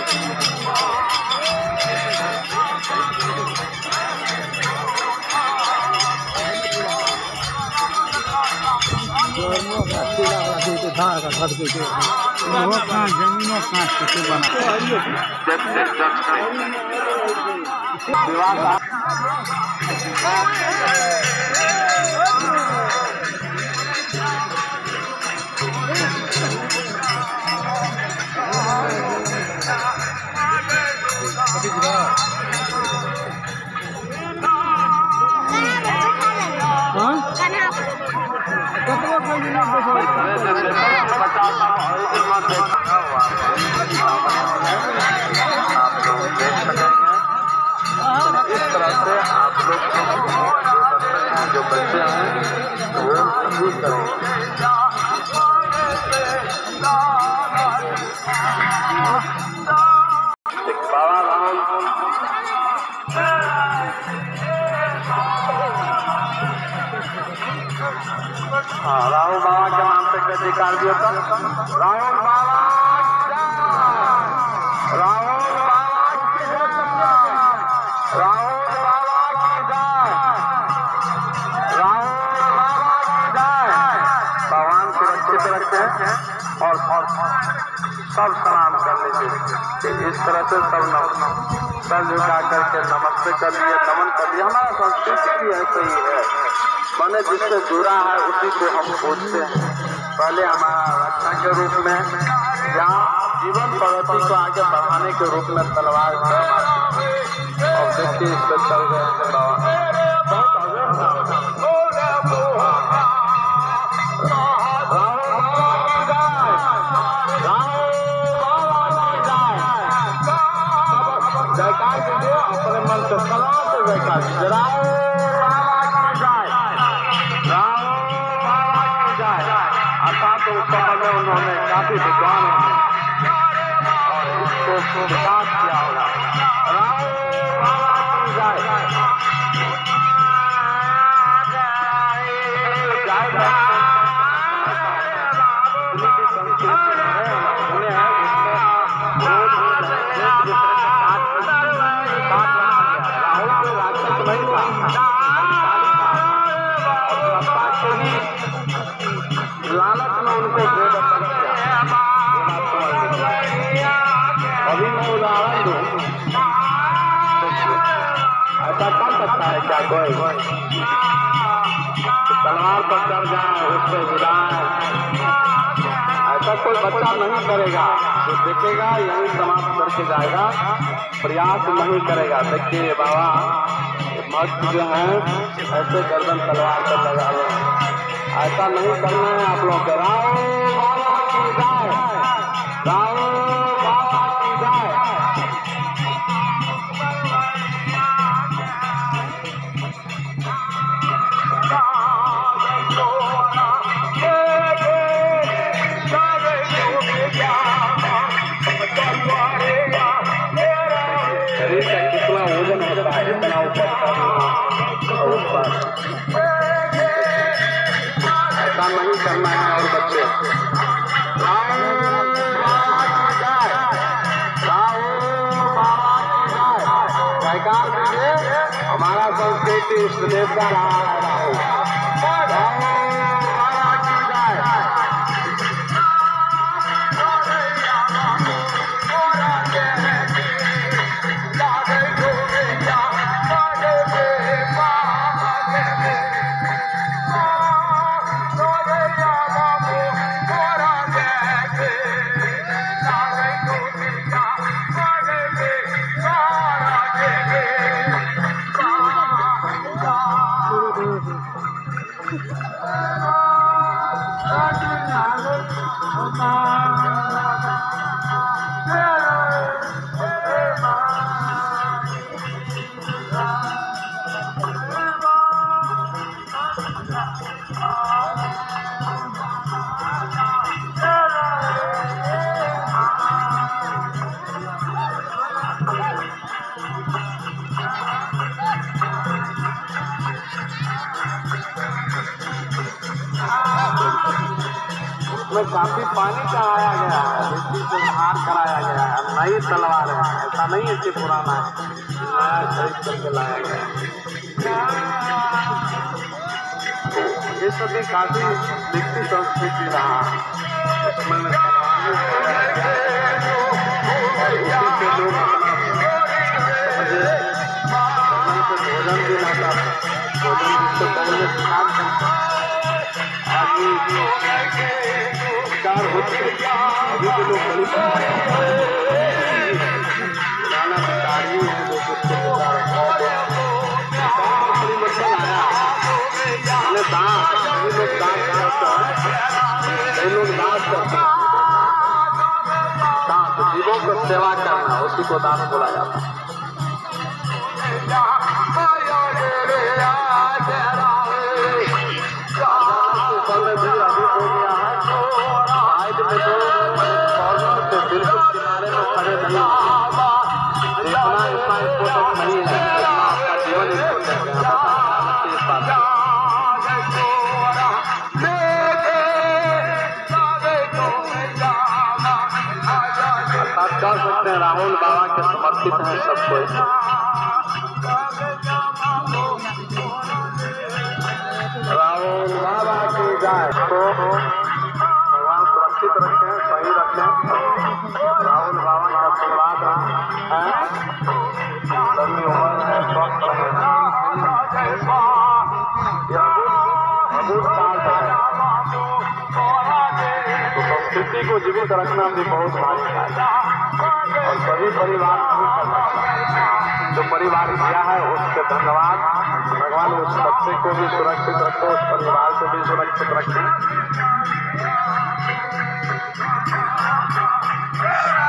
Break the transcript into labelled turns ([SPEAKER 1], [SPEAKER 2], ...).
[SPEAKER 1] जमीनों कैसे बना
[SPEAKER 2] इस तरह से आप लोग जो बच्चे हैं वो यूज करेंगे। राहुल बाबा के नाम से कैसे कर दिया था? राहुल बाबा, राहुल बाबा की जय, राहुल बाबा की जय, राहुल बाबा की जय। भगवान सुरक्षित रखे और सब सलाम कर लीजिए। इस तरह से सब सर झुका करके नमस्ते कर लिए, नमन कर लिए। हमारा संस्कृति भी ऐसा ही है, मैंने जिससे जुड़ा है उसी को हम पूछते हैं। पहले हमारा रक्षा के रूप में या जीवन प्रगति को आगे बढ़ाने के रूप में तलवार और देखिए इस पर चल गए जयकार कीजिए अपने मन से सलाम से जयकार कीजिए। तो उस समय में उन्होंने काफी विद्वान और इसको विकास किया होगा। राहुल को राक्षस नहीं था, लालच में उनको अभी मैं उदाहरण दूं, ऐसा कर सकता है क्या कोई तलवार पर चढ़ जाए, उससे गिराए? ऐसा कोई बच्चा नहीं करेगा, जो देखेगा यही समाप्त करके जाएगा, प्रयास नहीं करेगा। देखिए बाबा मर्द जो है ऐसे गर्दन तलवार पर लगा लो, ऐसा नहीं करना है आप लोग। राहुल बाबा की जय, राहुल बाबा की जय। शरीर का कितना वजन होता है, इतना ऊपर ऐसा नहीं करना है। और बच्चे जयकार दीजिए, हमारा संस्कृति इस देवता रहा है। राहुल इसमें काफी पानी चढ़ाया गया है, मिट्टी से धार कराया गया है, नई तलवार है, ऐसा नहीं है कि पुराना है, नया खरीद करके लाया गया। ये सब भी काफी विकसित संस्कृति रहा है। उसमें लोग भोजन भी लाता था, भोजन जिसको पहले खाद उपचार होते अभी के लोग बड़ी पुराना भिखारी है जो जिसको परिवर्तन आया हमने दान, सभी लोग दान करते हैं, कई लोग दान करते हैं, दान जीवों को सेवा करना उसी को दान बोला जाता है। बिल्कुल किनारे में खड़े नहीं, देखना इतना इम्पोर्टेंट नहीं है, आपका जीवन इम्पोर्टेंट है। इस बात आप कह सकते हैं राहुल बाबा के समर्पित हैं सबको। राहुल बाबा की जय। तो भगवान सुरक्षित रखें, सही रखें। राहुल बाबा का आशीर्वाद है, सभी उम्र है, स्वस्थ रहेगा। अद्भुत काल है, तो संस्कृति को जीवित रखना भी बहुत भारी है और सभी परिवार नहीं कर सकता। जो परिवार किया है उसके धन्यवाद। भगवान उस बच्चे को भी सुरक्षित रखो, उस परिवार को भी सुरक्षित रखें।